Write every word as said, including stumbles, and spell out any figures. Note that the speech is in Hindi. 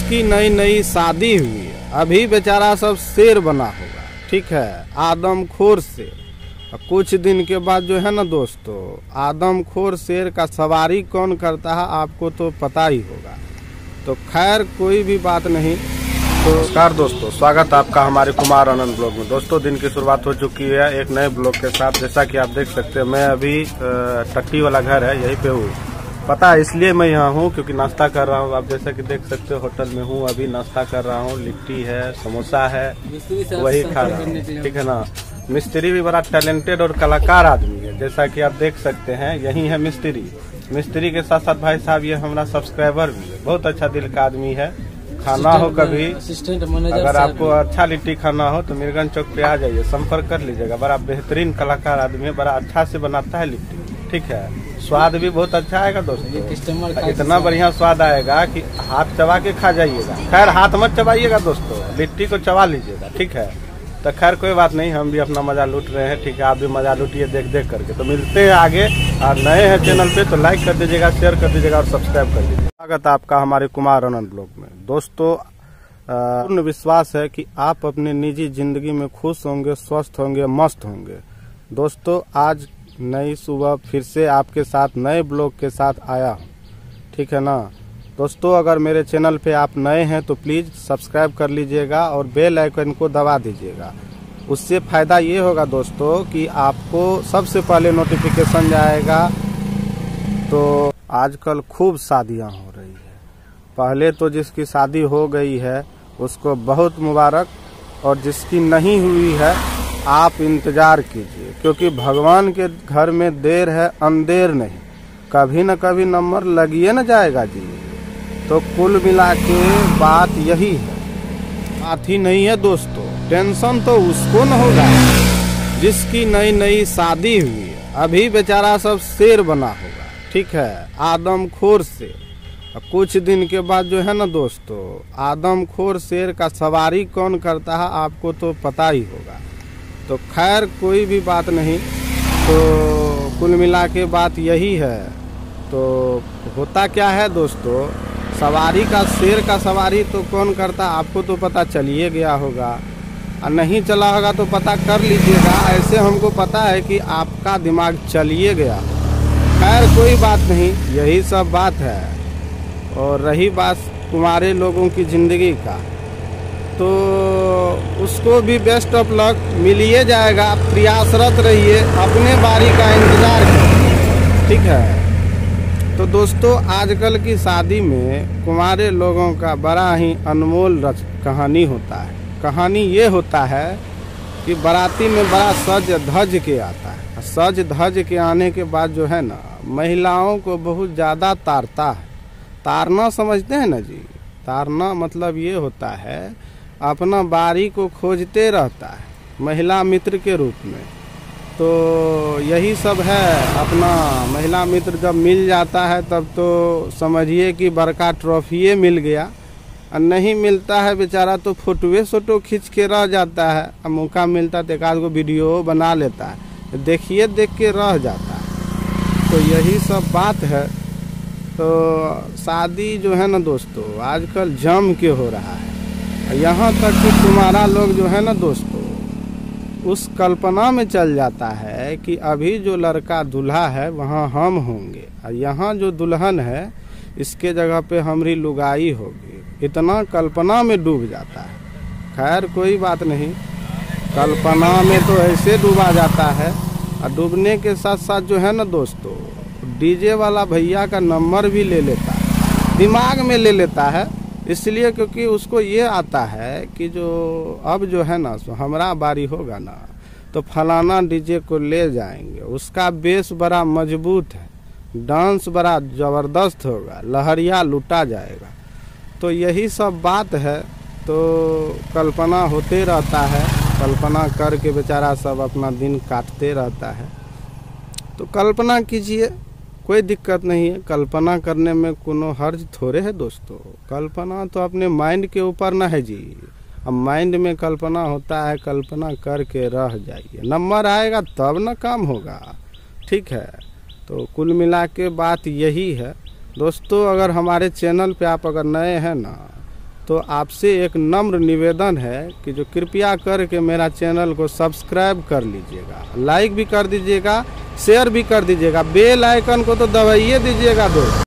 जिसकी नई नई शादी हुई है, अभी बेचारा सब शेर बना होगा, ठीक है, आदमखोर शेर। कुछ दिन के बाद जो है ना दोस्तों, आदमखोर शेर का सवारी कौन करता है आपको तो पता ही होगा। तो खैर कोई भी बात नहीं। तो नमस्कार दोस्तों, स्वागत आपका हमारे कुमार आनंद ब्लॉग में। दोस्तों दिन की शुरुआत हो चुकी है एक नए ब्लॉग के साथ। जैसा कि आप देख सकते हैं, मैं अभी टट्टी वाला घर है यहीं पे हूँ। पता है इसलिए मैं यहाँ हूँ क्योंकि नाश्ता कर रहा हूँ। आप जैसा कि देख सकते हो होटल में हूँ, अभी नाश्ता कर रहा हूँ। लिट्टी है, समोसा है, वही खा रहा हूँ, ठीक है ना। मिस्त्री भी बड़ा टैलेंटेड और कलाकार आदमी है, जैसा कि आप देख सकते हैं। यही है मिस्त्री। मिस्त्री के साथ साथ भाई साहब ये हमारा सब्सक्राइबर भी है, बहुत अच्छा दिल का आदमी है। खाना हो कभी, अगर आपको अच्छा लिट्टी खाना हो तो मीरगंज चौक पे आ जाइए, संपर्क कर लीजिएगा। बड़ा बेहतरीन कलाकार आदमी है, बड़ा अच्छा से बनाता है लिट्टी, ठीक है। स्वाद भी बहुत अच्छा आएगा दोस्तों, इतना बढ़िया स्वाद आएगा कि हाथ चबा के खा जाइएगा। खैर हाथ मत चबाइएगा दोस्तों, लिट्टी को चबा लीजिएगा, ठीक है। तो खैर कोई बात नहीं, हम भी अपना मजा लूट रहे हैं, ठीक है। आप भी मजा लूटिए देख देख करके। तो मिलते हैं आगे, और नए हैं चैनल पे तो लाइक कर दीजिएगा, शेयर कर दीजिएगा और सब्सक्राइब कर दीजिएगा। स्वागत है आपका हमारे कुमार आनंद ब्लॉग में। दोस्तों पूर्ण विश्वास है कि आप अपनी निजी जिंदगी में खुश होंगे, स्वस्थ होंगे, मस्त होंगे। दोस्तों आज नई सुबह फिर से आपके साथ नए ब्लॉग के साथ आया हूँ, ठीक है ना। दोस्तों अगर मेरे चैनल पे आप नए हैं तो प्लीज़ सब्सक्राइब कर लीजिएगा और बेल आइकन को दबा दीजिएगा। उससे फ़ायदा ये होगा दोस्तों कि आपको सबसे पहले नोटिफिकेशन जाएगा। तो आजकल खूब शादियां हो रही है। पहले तो जिसकी शादी हो गई है उसको बहुत मुबारक, और जिसकी नहीं हुई है आप इंतज़ार कीजिए, क्योंकि भगवान के घर में देर है अंधेर नहीं, कभी न कभी नंबर लगिए न जाएगा जी। तो कुल मिला के बात यही है, बात ही नहीं है दोस्तों। टेंशन तो उसको न होगा जिसकी नई नई शादी हुई है, अभी बेचारा सब शेर बना होगा, ठीक है, आदमखोर शेर। कुछ दिन के बाद जो है ना दोस्तों, आदमखोर शेर का सवारी कौन करता है आपको तो पता ही होगा। तो खैर कोई भी बात नहीं। तो कुल मिला के बात यही है। तो होता क्या है दोस्तों, सवारी का शेर का सवारी तो कौन करता आपको तो पता चलिए गया होगा, और नहीं चला होगा तो पता कर लीजिएगा। ऐसे हमको पता है कि आपका दिमाग चलिए गया। खैर कोई बात नहीं, यही सब बात है। और रही बात तुम्हारे लोगों की ज़िंदगी का, तो उसको भी बेस्ट ऑफ लक मिलिए जाएगा। प्रयासरत रहिए, अपने बारी का इंतज़ार करिए, ठीक है। तो दोस्तों आजकल की शादी में कुंवारे लोगों का बड़ा ही अनमोल रच कहानी होता है। कहानी ये होता है कि बाराती में बड़ा सज धज के आता है। सज धज के आने के बाद जो है ना, महिलाओं को बहुत ज़्यादा तारता है। तारना समझते हैं ना जी, तारना मतलब ये होता है अपना बारी को खोजते रहता है महिला मित्र के रूप में। तो यही सब है अपना। महिला मित्र जब मिल जाता है तब तो समझिए कि बड़का ट्रॉफिए मिल गया, और नहीं मिलता है बेचारा तो फोटोए सोटो खींच के रह जाता है। अब मौका मिलता तो एक आध गो वीडियो बना लेता है, देखिए देख के रह जाता है। तो यही सब बात है। तो शादी जो है ना दोस्तों आजकल जम के हो रहा है। यहाँ तक कि तुम्हारा लोग जो है ना दोस्तों उस कल्पना में चल जाता है कि अभी जो लड़का दूल्हा है वहाँ हम होंगे, और यहाँ जो दुल्हन है इसके जगह पे हमारी लुगाई होगी। इतना कल्पना में डूब जाता है। खैर कोई बात नहीं, कल्पना में तो ऐसे डूबा जाता है। और डूबने के साथ साथ जो है ना दोस्तों, डीजे वाला भैया का नंबर भी ले लेता है, दिमाग में ले लेता है। इसलिए क्योंकि उसको ये आता है कि जो अब जो है ना सो हमारा बारी होगा ना तो फलाना डीजे को ले जाएंगे, उसका बेस बड़ा मजबूत है, डांस बड़ा ज़बरदस्त होगा, लहरिया लूटा जाएगा। तो यही सब बात है। तो कल्पना होते रहता है, कल्पना करके बेचारा सब अपना दिन काटते रहता है। तो कल्पना कीजिए, कोई दिक्कत नहीं है। कल्पना करने में कोनो हर्ज थोड़े है दोस्तों। कल्पना तो अपने माइंड के ऊपर ना है जी। अब माइंड में कल्पना होता है, कल्पना करके रह जाइए, नंबर आएगा तब ना काम होगा, ठीक है। तो कुल मिला के बात यही है दोस्तों। अगर हमारे चैनल पे आप अगर नए हैं ना तो आपसे एक नम्र निवेदन है कि जो कृपया करके मेरा चैनल को सब्सक्राइब कर लीजिएगा, लाइक भी कर दीजिएगा, शेयर भी कर दीजिएगा, बेल आइकन को तो दबाइए दीजिएगा दोस्त।